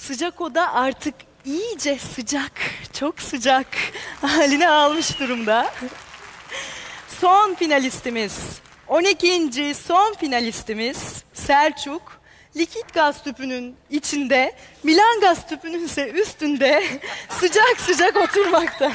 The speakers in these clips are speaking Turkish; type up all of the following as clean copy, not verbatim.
Sıcak oda artık iyice sıcak, çok sıcak haline almış durumda. Son finalistimiz, 12. son finalistimiz Selçuk, likit gaz tüpünün içinde, Milan gaz tüpünün ise üstünde sıcak sıcak oturmakta.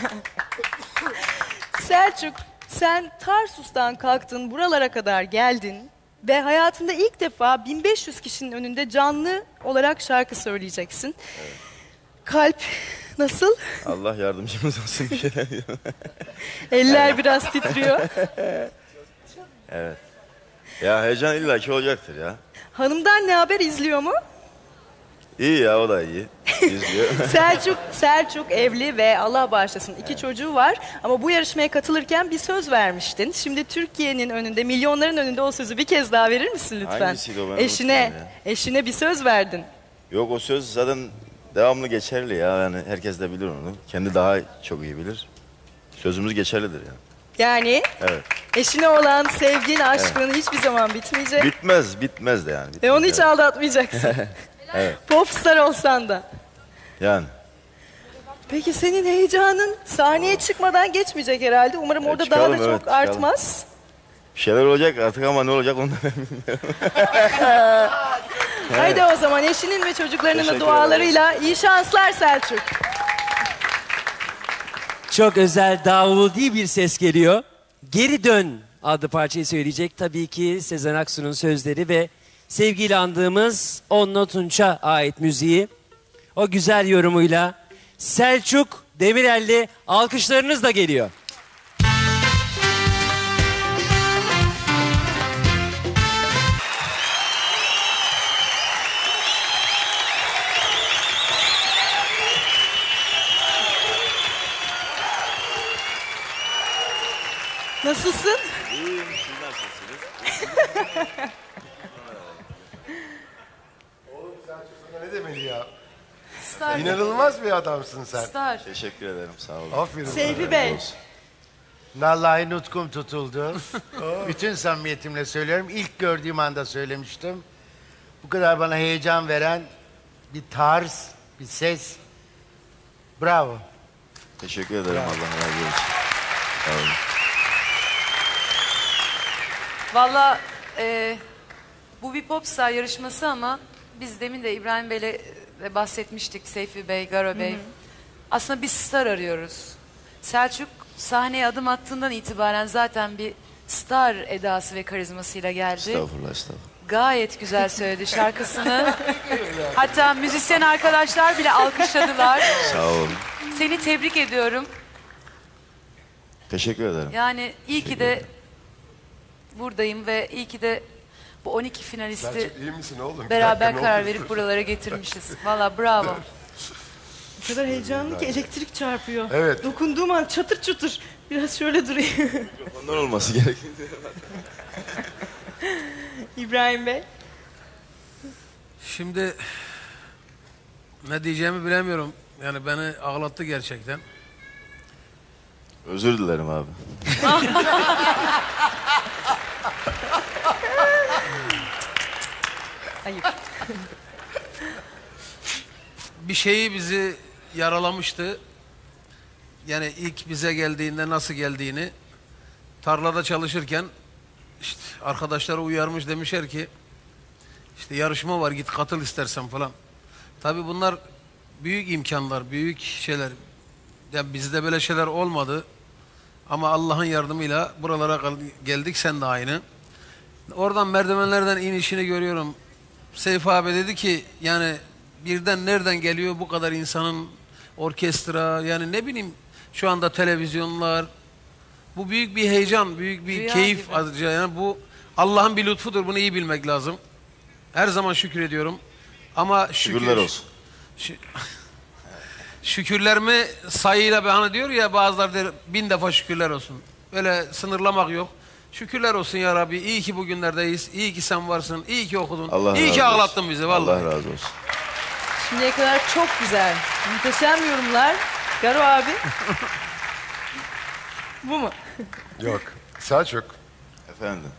Selçuk, sen Tarsus'tan kalktın, buralara kadar geldin ve hayatında ilk defa 1500 kişinin önünde canlı olarak şarkı söyleyeceksin. Evet. Kalp nasıl? Allah yardımcımız olsun bir şeyler. Eller biraz titriyor. Evet. Ya heyecan illaki olacaktır ya. Hanımdan ne haber, izliyor mu? İyi ya, o da iyi. İzliyor. Selçuk evli ve Allah bağışlasın 2 çocuğu var. Ama bu yarışmaya katılırken bir söz vermiştin. Şimdi Türkiye'nin önünde, milyonların önünde o sözü bir kez daha verir misin lütfen? Hangisiydi o, ben Eşine bir söz verdin. Yok, o söz zaten devamlı geçerli ya. Yani herkes de bilir onu. Kendi daha çok iyi bilir. Sözümüz geçerlidir yani. Yani evet. Eşine olan sevgin, aşkın hiçbir zaman bitmeyecek. Bitmez de yani. Ve onu hiç aldatmayacaksın. Evet. Popstar olsan da. Yani. Peki senin heyecanın sahneye çıkmadan geçmeyecek herhalde. Umarım orada çıkalım, daha da çok artmaz. Bir şeyler olacak artık ama ne olacak onu da ben bilmiyorum. Haydi o zaman eşinin ve çocuklarının da dualarıyla iyi şanslar Selçuk. Çok özel, davudi bir ses geliyor. Geri Dön adlı parçayı söyleyecek. Tabii ki Sezen Aksu'nun sözleri ve sevgiyle andığımız Onno Tunç'a ait müziği. O güzel yorumuyla Selçuk Demirel'li alkışlarınız da geliyor. Nasılsın? İyiyim, siz nasılsınız? Oğlum Selçuk sana ne demeli ya? Star. İnanılmaz bir adamsın sen. Star. Teşekkür ederim, sağ olun. Aferin. Seyfi Bey. Vallahi nutkum tutuldu. Bütün samimiyetimle söylüyorum. İlk gördüğüm anda söylemiştim. Bu kadar bana heyecan veren bir tarz, bir ses. Bravo. Teşekkür ederim, Allah razı olsun. Sağ olun. Valla bu bir popstar yarışması ama biz demin de İbrahim Bey'le bahsetmiştik. Seyfi Bey, Garo Bey. Aslında bir star arıyoruz. Selçuk sahneye adım attığından itibaren zaten bir star edası ve karizmasıyla geldi. Estağfurullah. Gayet güzel söyledi şarkısını. Hatta müzisyen arkadaşlar bile alkışladılar. Sağ olun. Seni tebrik ediyorum. Teşekkür ederim. Yani iyi ki de buradayım ve iyi ki de bu 12 finalisti İyi misin oğlum? beraber karar verip buralara getirmişiz. Valla bravo. O kadar heyecanlı ki elektrik çarpıyor. Evet. Dokunduğum an çatır çatır. Biraz şöyle durayım. Mikrofondan olması gerekiyor. İbrahim Bey. Şimdi ne diyeceğimi bilemiyorum. Yani beni ağlattı gerçekten. Özür dilerim abi. Ayıp. Bir şeyi bizi yaralamıştı. Yani ilk bize geldiğinde nasıl geldiğini tarlada çalışırken işte arkadaşları uyarmış, demişler ki işte yarışma var, git katıl istersen falan. Tabii bunlar büyük imkanlar, büyük şeyler. Yani bizde böyle şeyler olmadı. Ama Allah'ın yardımıyla buralara geldik, sen de aynı. Oradan merdivenlerden inişini görüyorum. Seyfi abi dedi ki yani birden nereden geliyor bu kadar insanın, orkestra, yani ne bileyim şu anda televizyonlar. Bu büyük bir heyecan, büyük bir Rüya keyif. gibi. Yani bu Allah'ın bir lütfudur, bunu iyi bilmek lazım. Her zaman şükür ediyorum. Ama Şükürler olsun. Şükürlerimi sayıyla bahane diyor ya, bazıları der 1000 defa şükürler olsun. Öyle sınırlamak yok. Şükürler olsun ya Rabbi. İyi ki bugünlerdeyiz. İyi ki sen varsın. İyi ki okudun. Allah iyi ki razı ağlattın olsun. bizi vallahi. Allah razı olsun. Şimdiye kadar çok güzel. Muhteşem yorumlar. Garo abi. Bu mu? Yok. Selçuk. Efendim.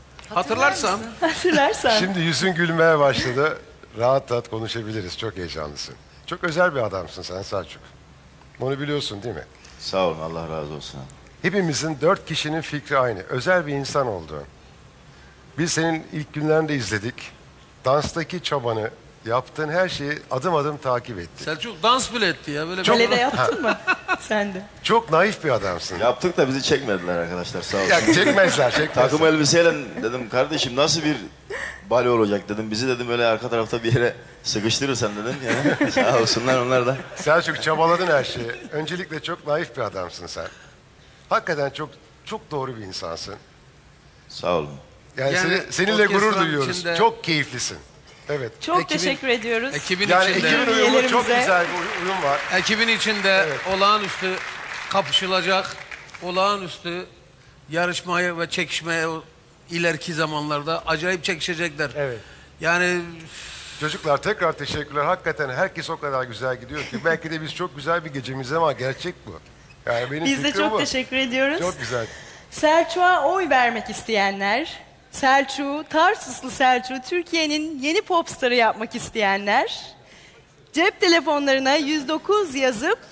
Hatırlarsan. Hatırlarsan. Şimdi yüzün gülmeye başladı. Rahat rahat konuşabiliriz. Çok heyecanlısın. Çok özel bir adamsın sen Selçuk. Bunu biliyorsun değil mi? Sağ olun, Allah razı olsun. Hepimizin 4 kişinin fikri aynı. Özel bir insan olduğun. Biz senin ilk günlerinde izledik. Danstaki çabanı, yaptığın her şeyi adım adım takip ettik. Selçuk dans bile etti ya. Böyle Balede yaptın mı? Sen de. Çok naif bir adamsın. Yaptık da bizi çekmediler arkadaşlar, sağ olun. Ya çekmezler. Takım elbiseyle dedim kardeşim nasıl bir bale olacak dedim. Bizi dedim öyle arka tarafta bir yere sıkıştırırsan dedim. Yani, sağ olsunlar onlar da. Selçuk çabaladın her şeyi. Öncelikle çok naif bir adamsın sen. Hakikaten çok doğru bir insansın. Sağ olun. Yani, Yani seninle gurur orkestranın duyuyoruz. içinde- Çok keyiflisin. Evet. Çok teşekkür ediyoruz. Ekibin Yani içinde, ekibin uyumu çok Üyelerimize- güzel bir uyum var. ekibin içinde olağanüstü kapışılacak, olağanüstü yarışmaya ve çekişmeye ileriki zamanlarda acayip çekişecekler. Evet. Yani Çocuklar tekrar teşekkürler. Hakikaten herkes o kadar güzel gidiyor ki. Belki de biz çok güzel bir gecemiz ama gerçek bu. Yani benim Biz de fikrim çok bu. teşekkür ediyoruz. Çok güzel. Selçuk'a oy vermek isteyenler, Tarsuslu Selçuk'u Türkiye'nin yeni popstarı yapmak isteyenler, cep telefonlarına 109 yazıp